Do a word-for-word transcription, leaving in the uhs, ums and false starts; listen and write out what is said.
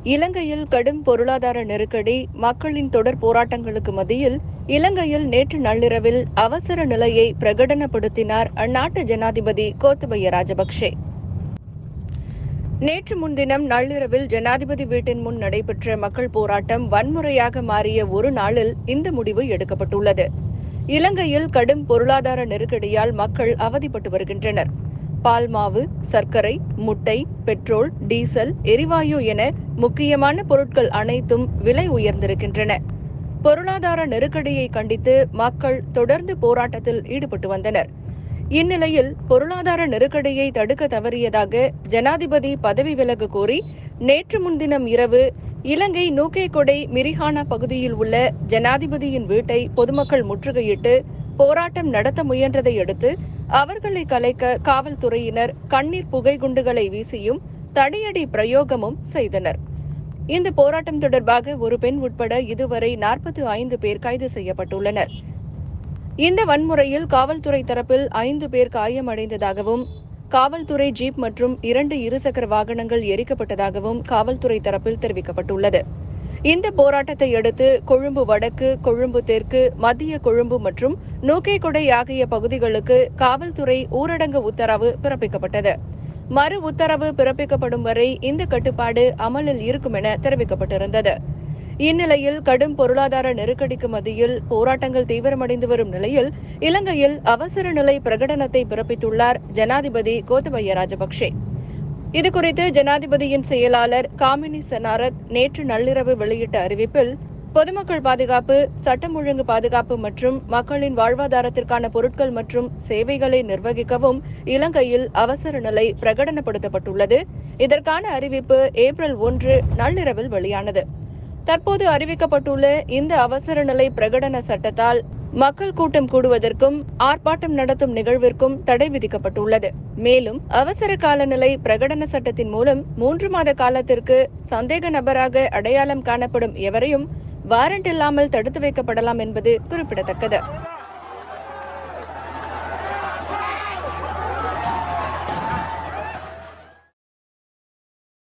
இலங்கையில் கடும் பொருளாதார நெருக்கடி, மக்களின் தொடர் போராட்டங்களுக்கு மத்தியில் இலங்கையில் நேற்று நள்ளிரவில் அவசர நிலையை பிரகடனப்படுத்தினார் அந்நாட்டு ஜனாதிபதி கோத்தபய ராஜபக்சே. நேற்று முன்தினம் நள்ளிரவில் ஜனாதிபதி வீட்டின் முன் நடைபெற்ற மக்கள் போராட்டம் வன்முறையாக மாறிய ஒரு நாளில் இந்த முடிவு எடுக்கப்பட்டுள்ளது. இலங்கையில் கடும் பொருளாதார நெருக்கடியால் மக்கள் அவதிப்பட்டு வருகின்றனர். பால்மாவு, சர்க்கரை, முட்டை, பெட்ரோல், டீசல், எரிவாயு என முக்கியமான பொருட்கள் அனைத்தும் விலை உயர்ந்திருக்கின்றன. பொருளாதார நெருக்கடியை கண்டித்து மக்கள் தொடர்ந்து போராட்டத்தில் ஈடுபட்டு வந்தனர். இந்நிலையில் பொருளாதார நெருக்கடியை தடுக்க தவறியதாக ஜனாதிபதி பதவி விலக கோரி நேற்று முன்தினம் இரவு இலங்கை நூகேகொடை மிரிஹானா பகுதியில் உள்ள ஜனாதிபதியின் வீட்டை பொதுமக்கள் முற்றுகையிட்டு போராட்டம் நடத்த முயன்றதை அடுத்து அவர்களை கலைக்க காவல்துறையினர் கண்ணீர் புகை குண்டுகளை வீசியும் தடியடி பிரயோகமும் செய்தனர். இந்த போராட்டம் தொடர்பாக ஒரு பெண் உட்பட இதுவரை நாற்பத்தி ஐந்து பேர் கைது செய்யப்பட்டுள்ளனர். இந்த வன்முறையில் காவல்துறை தரப்பில் ஐந்து பேர் காயமடைந்ததாகவும், காவல்துறை ஜீப் மற்றும் இரண்டு இருசக்கர வாகனங்கள் எரிக்கப்பட்டதாகவும் காவல்துறை தரப்பில் தெரிவிக்கப்பட்டுள்ளது. இந்த போராட்டத்தை அடுத்து கொழும்பு வடக்கு, கொழும்பு தெற்கு, மத்திய கொழும்பு மற்றும் நூகேகொடை ஆகிய பகுதிகளுக்கு காவல்துறை ஊரடங்கு உத்தரவு பிறப்பிக்கப்பட்டது. மறு உத்தரவு பிறப்பிக்கப்படும் வரை இந்த கட்டுப்பாடு அமலில் இருக்கும் என தெரிவிக்கப்பட்டிருந்தது. இந்நிலையில் கடும் பொருளாதார நெருக்கடிக்கு மத்தியில் போராட்டங்கள் தீவிரமடைந்து வரும் நிலையில் இலங்கையில் அவசர நிலை பிரகடனத்தை பிறப்பித்துள்ளார் ஜனாதிபதி கோத்தபய ராஜபக்சே. இதுகுறித்து ஜனாதிபதியின் செயலாளர் காமினி செனாரத் நேற்று நள்ளிரவு வெளியிட்ட அறிவிப்பில், பொதுமக்கள் பாதுகாப்பு, சட்டம் ஒழுங்கு பாதுகாப்பு மற்றும் மக்களின் வாழ்வாதாரத்திற்கான பொருட்கள் மற்றும் சேவைகளை நிர்வகிக்கவும் இலங்கையில் அவசர நிலை பிரகடனப்படுத்தப்பட்டுள்ளது. இதற்கான அறிவிப்பு ஏப்ரல் ஒன்று நள்ளிரவில் வெளியானது. தற்போது அறிவிக்கப்பட்டுள்ள இந்த அவசர நிலை பிரகடன சட்டத்தால் மக்கள் கூட்டம் கூடுவதற்கும் ஆர்ப்பாட்டம் நடத்தும் நிகழ்விற்கும் தடை விதிக்கப்பட்டுள்ளது. மேலும் அவசர கால நிலை பிரகடன சட்டத்தின் மூலம் மூன்று மாத காலத்திற்கு சந்தேக நபராக அடையாளம் காணப்படும் எவரையும் வாரண்ட் இல்லாமல் தடுத்து வைக்கப்படலாம் என்பது குறிப்பிடத்தக்கது.